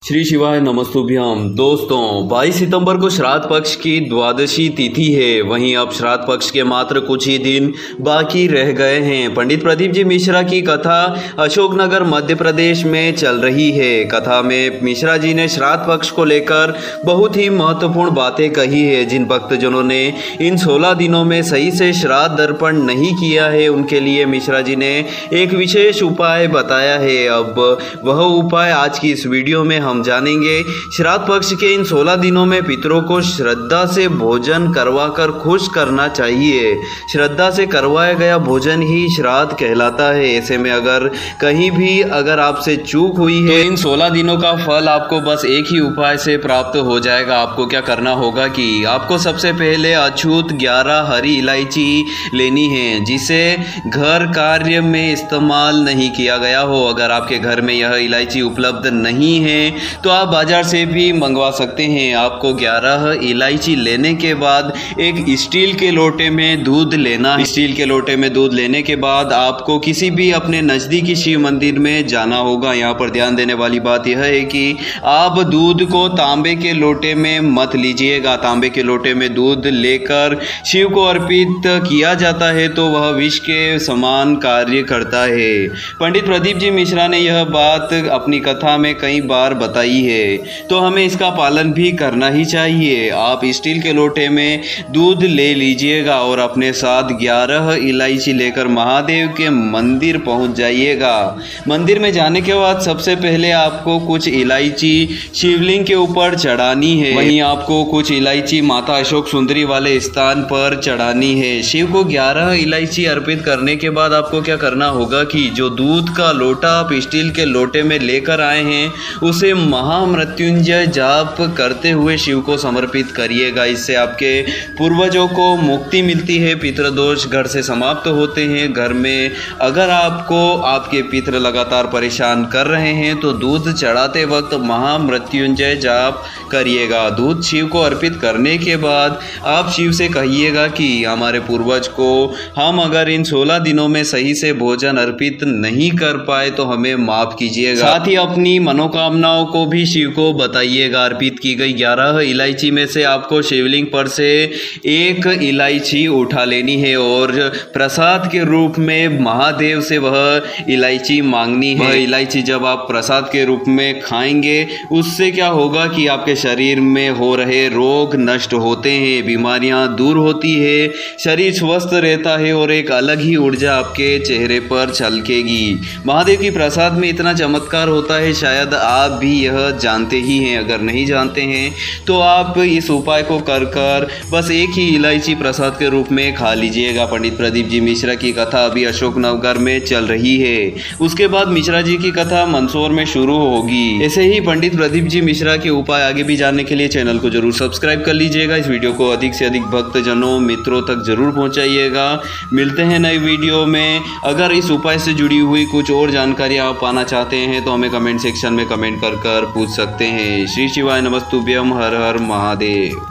श्री शिवाय नमस्तुभ्यम। दोस्तों 22 सितंबर को श्राद्ध पक्ष की द्वादशी तिथि है। वहीं अब श्राद्ध पक्ष के मात्र कुछ ही दिन बाकी रह गए हैं। पंडित प्रदीप जी मिश्रा की कथा अशोकनगर मध्य प्रदेश में चल रही है। कथा में मिश्रा जी ने श्राद्ध पक्ष को लेकर बहुत ही महत्वपूर्ण बातें कही है। जिन भक्तजनों ने इन 16 दिनों में सही से श्राद्ध दर्पण नहीं किया है उनके लिए मिश्रा जी ने एक विशेष उपाय बताया है। अब वह उपाय आज की इस वीडियो में हम जानेंगे। श्राद्ध पक्ष के इन 16 दिनों में पितरों को श्रद्धा से भोजन करवाकर खुश करना चाहिए। श्रद्धा से करवाया गया भोजन ही श्राद्ध कहलाता है। ऐसे में अगर कहीं भी आपसे चूक हुई है इन 16 दिनों का फल आपको बस एक ही उपाय से प्राप्त हो जाएगा। आपको क्या करना होगा कि आपको सबसे पहले अछूत 11 हरी इलायची लेनी है, जिसे घर कार्य में इस्तेमाल नहीं किया गया हो। अगर आपके घर में यह इलायची उपलब्ध नहीं है तो आप बाजार से भी मंगवा सकते हैं। आपको 11 इलायची लेने के बाद एक स्टील के लोटे में दूध लेना है। स्टील के लोटे में दूध लेने के बाद आपको किसी भी अपने नज़दीकी शिव मंदिर में जाना होगा। यहाँ पर ध्यान देने वाली बात यह है कि आप दूध को तांबे के लोटे में मत लीजिएगा। तांबे के लोटे में दूध लेकर शिव को अर्पित किया जाता है तो वह विष के समान कार्य करता है। पंडित प्रदीप जी मिश्रा ने यह बात अपनी कथा में कई बार बताई है, तो हमें इसका पालन भी करना ही चाहिए। आप स्टील के लोटे में दूध ले लीजिएगा और अपने साथ 11 इलायची लेकर महादेव के मंदिर पहुंच जाइएगा। मंदिर में जाने के बाद सबसे पहले आपको कुछ इलायची शिवलिंग के ऊपर चढ़ानी है। वहीं आपको कुछ इलायची माता अशोक सुंदरी वाले स्थान पर चढ़ानी है। शिव को 11 इलायची अर्पित करने के बाद आपको क्या करना होगा कि जो दूध का लोटा आप स्टील के लोटे में लेकर आए हैं उसे महामृत्युंजय जाप करते हुए शिव को समर्पित करिएगा। इससे आपके पूर्वजों को मुक्ति मिलती है, पितृदोष घर से समाप्त होते हैं। घर में अगर आपको आपके पितृ लगातार परेशान कर रहे हैं तो दूध चढ़ाते वक्त महामृत्युंजय जाप करिएगा। दूध शिव को अर्पित करने के बाद आप शिव से कहिएगा कि हमारे पूर्वज को हम अगर इन 16 दिनों में सही से भोजन अर्पित नहीं कर पाए तो हमें माफ कीजिएगा। साथ ही अपनी मनोकामनाओं को भी शिव को बताइएगा। अर्पित की गई 11 इलायची में से आपको शिवलिंग पर से एक इलायची उठा लेनी है और प्रसाद के रूप में महादेव से वह इलायची मांगनी है। वह इलायची जब आप प्रसाद के रूप में खाएंगे उससे क्या होगा कि आपके शरीर में हो रहे रोग नष्ट होते हैं, बीमारियां दूर होती है, शरीर स्वस्थ रहता है और एक अलग ही ऊर्जा आपके चेहरे पर झलकेगी। महादेव की प्रसाद में इतना चमत्कार होता है, शायद आप भी यह जानते ही हैं। अगर नहीं जानते हैं तो आप इस उपाय को कर बस एक ही इलायची प्रसाद के रूप में खा लीजिएगा। पंडित प्रदीप जी मिश्रा की कथा अभी अशोकनगर में चल रही है। उसके बाद मिश्रा जी की कथा मंदसौर में शुरू होगी। ऐसे ही पंडित प्रदीप जी मिश्रा के उपाय आगे भी जानने के लिए चैनल को जरूर सब्सक्राइब कर लीजिएगा। इस वीडियो को अधिक से अधिक भक्तजनों मित्रों तक जरूर पहुंचाइएगा। मिलते हैं नई वीडियो में। अगर इस उपाय से जुड़ी हुई कुछ और जानकारी आप पाना चाहते हैं तो हमें कमेंट सेक्शन में कमेंट कर पूछ सकते हैं। श्री शिवाय नमस्तुभ्यम। हर हर महादेव।